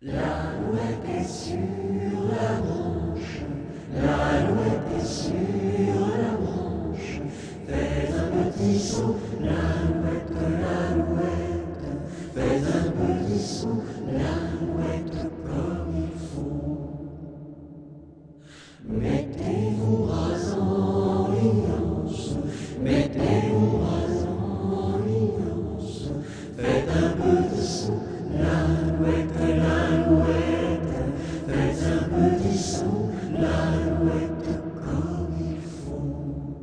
L'alouette est sur la branche, l'alouette est sur la branche. Fais un petit saut, l'alouette, l'alouette. Fais un petit saut, l'alouette comme il faut. Mettez vos bras en alliance, mettez vos bras en alliance. Faites un petit saut, l'alouette, l'alouette. Faites un petit saut, l'alouette comme il faut.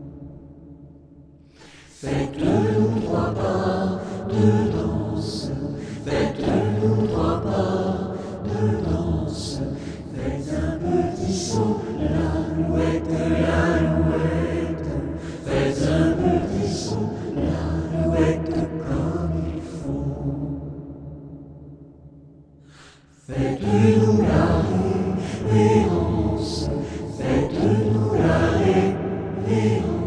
Faites-nous trois pas de danse, faites-nous trois pas de danse. Faites un petit saut, l'alouette, l'alouette. Faites un petit saut, l'alouette comme il faut. Faites-nous la révérence, faites-nous la révérence.